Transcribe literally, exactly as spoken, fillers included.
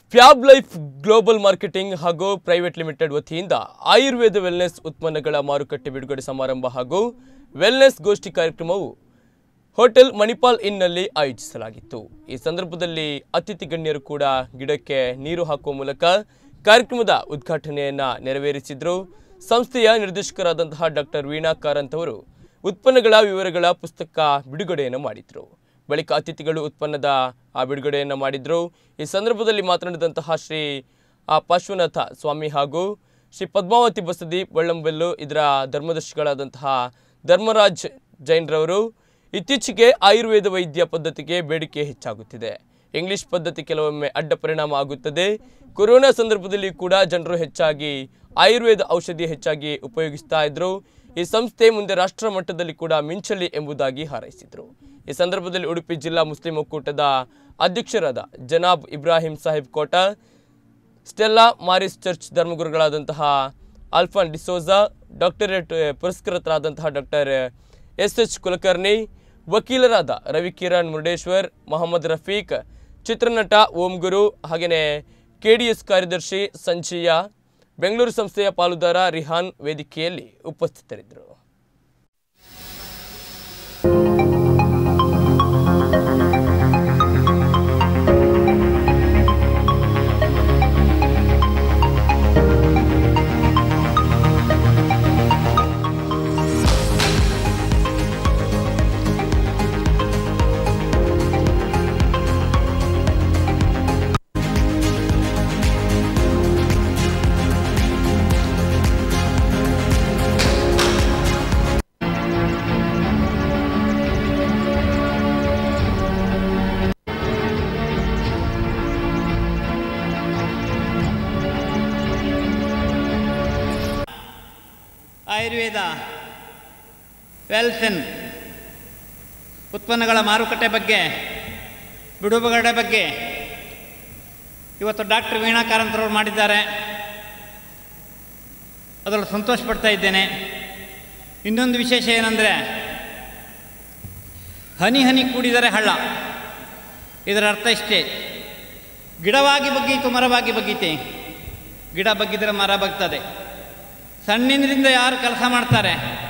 Fab life global marketing ಹಾಗೂ private limited ವತಿಯಿಂದ Ayurveda wellness ಉತ್ಪನ್ನಗಳ ಮಾರುಕಟ್ಟೆ ಬಿಡುಗಡೆ ಸಮಾರಂಭ ಹಾಗೂ ವೆಲ್ನೆಸ್ ಗೋಷ್ಠಿ ಕಾರ್ಯಕ್ರಮವು ಹೋಟೆಲ್ ಮಣಿಪಾಲ್ ಇನ್ನಲ್ಲಿ ಆಯೋಜಿಸಲಾಗಿತ್ತು। ಈ ಸಂದರ್ಭದಲ್ಲಿ ಅತಿಥಿ ಗಣ್ಯರು ಕೂಡ ಗಿಡಕ್ಕೆ ನೀರು ಹಾಕುವ ಮೂಲಕ ಕಾರ್ಯಕ್ರಮದ ಉದ್ಘಾಟನೆಯನ್ನ ನೆರವೇರಿಸಿದರು। ಸಂಸ್ಥೆಯ ನಿರ್ದೇಶಕರಾದಂತಹ ಡಾಕ್ಟರ್ ವೀಣಾ ಕಾರಂತ್ ಅವರು ಉತ್ಪನ್ನಗಳ ವಿವರಗಳ ಪುಸ್ತಕ ಬಿಡುಗಡೆಯನ್ನು ಮಾಡಿದರು। ಬಳಿಕ ಅತಿಥಿಗಳು ಉತ್ಪನ್ನದ ಆ ಬಿಡುಗಡೆಯನ್ನು ಮಾಡಿದರು। ಈ ಸಂದರ್ಭದಲ್ಲಿ ಮಾತನಾಡಿದಂತಹ ಶ್ರೀ ಪಾರ್ಶ್ವನಾಥ ಸ್ವಾಮಿ ಹಾಗೂ ಶ್ರೀ ಪದ್ಮಾವತಿ ಬಸದಿ ಬಳ್ಳಂಬೆಲ್ಲು ಇದರ ಧರ್ಮದರ್ಶಿಗಳಾದಂತಹ ಧರ್ಮರಾಜ್ ಜೈನ್ರವರು ಇತ್ತೀಚೆಗೆ ಆಯುರ್ವೇದ ವೈದ್ಯ ಪದ್ಧತಿಗೆ ಬೇಡಿಕೆ ಹೆಚ್ಚಾಗುತ್ತಿದೆ। ಇಂಗ್ಲಿಷ್ ಪದ್ಧತಿ ಕೆಲವೊಮ್ಮೆ ಅಡ್ಡ ಪರಿಣಾಮ ಆಗುತ್ತದೆ। ಕೊರೋನಾ ಸಂದರ್ಭದಲ್ಲಿ ಕೂಡ ಜನರು ಹೆಚ್ಚಾಗಿ ಆಯುರ್ವೇದ ಔಷಧಿ ಹೆಚ್ಚಾಗಿ ಉಪಯೋಗಿಸ್ತಾ ಇದ್ರು। ಈ ಸಂಸ್ಥೆ ಮುಂದೆ ರಾಷ್ಟ್ರ ಮಟ್ಟದಲ್ಲಿ ಕೂಡ ಮಿಂಚಲಿ ಎಂಬುದಾಗಿ ಹಾರೈಸಿದರು। ಈ ಸಂದರ್ಭದಲ್ಲಿ ಉಡುಪಿ ಜಿಲ್ಲಾ ಮುಸ್ಲಿಂ ಒಕ್ಕೂಟದ ಅಧ್ಯಕ್ಷರಾದ ಜನಾಬ್ Ibrahim Sahib Kota, Stella Maris church ಧರ್ಮಗುರುಗಳಾದಂತಹ ಆಲ್ಫಾನ್ ಡಿಸೋಜಾ, ಡಾಕ್ಟರೇಟ್ ಪುರಸ್ಕೃತರಾದಂತಹ ಡಾಕ್ಟರ್ ಎಸ್ ಎಚ್ ಕುಲಕರ್ಣಿ, ವಕೀಲರಾದ ರವಿಕಿರಣ್ ಮುರುಡೇಶ್ವರ್, ಮೊಹಮ್ಮದ್ ರಫೀಕ್, ಚಿತ್ರನಟ ಓಂ ಗುರು ಹಾಗೆಯೇ ಕೆಡಿಎಸ್ ಕಾರ್ಯದರ್ಶಿ ಸಂಜೀಯ, ಬೆಂಗಳೂರು ಸಂಸ್ಥೆಯ ಪಾಲುದಾರ ರಿಹಾನ್ ವೇದಿಕೆಯಲ್ಲಿ ಉಪಸ್ಥಿತರಿದ್ದರು। ಆಯುರ್ವೇದ ವೆಲ್ಸನ್ ಉತ್ಪನ್ನಗಳ ಮಾರುಕಟ್ಟೆ ಬಗ್ಗೆ ಬಿಡುಗಡೆ ಬಗ್ಗೆ ಇವತ್ತು ಡಾಕ್ಟರ್ ವೀಣಾ ಕಾರಂತರವರು ಮಾಡಿದ್ದಾರೆ। ಅದರಲ್ಲಿ ಸಂತೋಷ ಪಡ್ತಾ ಇದ್ದೇನೆ। ಇನ್ನೊಂದು ವಿಶೇಷ ಏನಂದರೆ ಹನಿ ಹನಿ ಕೂಡಿದರೆ ಹಳ್ಳ, ಇದರ ಅರ್ಥ ಇಷ್ಟೇ, ಗಿಡವಾಗಿ ಬಗ್ಗೀತು ಮರವಾಗಿ ಬಗ್ಗೀತೆ, ಗಿಡ ಬಗ್ಗಿದರೆ ಮರ ಬಗ್ತದೆ। ಸಣ್ಣಿನಿಂದ ಯಾರು ಕೆಲಸ ಮಾಡ್ತಾರೆ